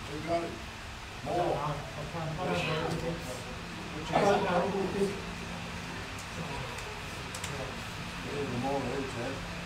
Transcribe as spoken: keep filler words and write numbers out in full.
We got it. 자, More. 버튼 하나 더 이렇게. Which 하나 is- 더 이렇게. Yeah, the more, there, Chad.